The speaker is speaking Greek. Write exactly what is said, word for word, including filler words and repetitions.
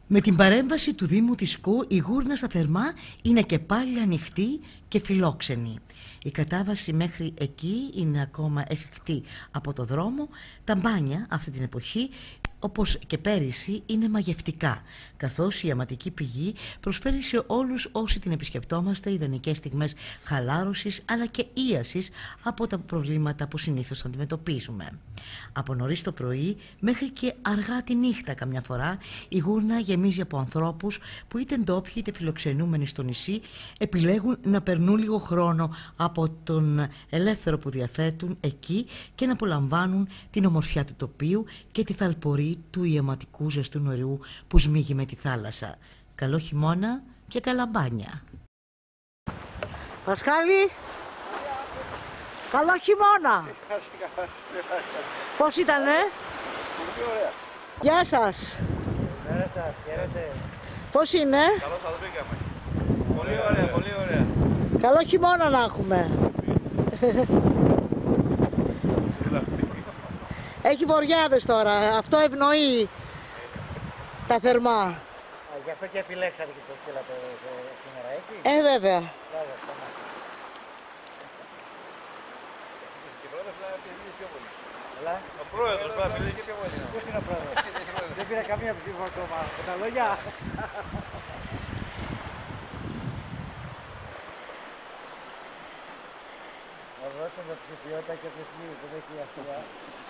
Με την παρέμβαση του Δήμου της Σκού, η γούρνα στα Θερμά είναι και πάλι ανοιχτή και φιλόξενη. Η κατάβαση μέχρι εκεί είναι ακόμα εφικτή από το δρόμο. Τα μπάνια αυτή την εποχή, όπως και πέρυσι, είναι μαγευτικά, καθώς η αιματική πηγή προσφέρει σε όλους όσοι την επισκεπτόμαστε ιδανικές στιγμές χαλάρωσης αλλά και ίασης από τα προβλήματα που συνήθως αντιμετωπίζουμε. Από νωρίς το πρωί μέχρι και αργά τη νύχτα καμιά φορά η γούρνα γεμίζει από ανθρώπους που είτε ντόπιοι είτε φιλοξενούμενοι στο νησί επιλέγουν να περνούν λίγο χρόνο από τον ελεύθερο που διαθέτουν εκεί και να απολαμβάνουν την ομορφιά του τοπίου και τη θαλπορή του ιαματικού ζεστού νερού που σμίγει με τη θάλασσα. Καλό χειμώνα και καλά μπάνια. Πασχάλη, καλό χειμώνα. Πώς ήτανε? Πολύ ωραία. Γεια σας. Καλημέρα σας, χαίρετε. Πώς είναι? Καλώς σας βρήκαμε. Πολύ ωραία, πολύ ωραία. Καλό χειμώνα να έχουμε. Έχει βοριάδες τώρα, αυτό ευνοεί τα Θερμά. Α, γι' αυτό και επιλέξατε και το στείλατε σήμερα, έτσι. Ε, βέβαια. Μπράβο, και πρόεδρος να μιλήσει πιο πολύ. Έλα. Ο πρόεδρος να μιλήσει πιο πολύ. Ποιος είναι ο πρόεδρος? Δεν πήρα καμία ψήφο ακόμα. Με τα λόγια. Να δώσουμε ψηφιότητα και ψηφίου, δεν έχει αυτιά.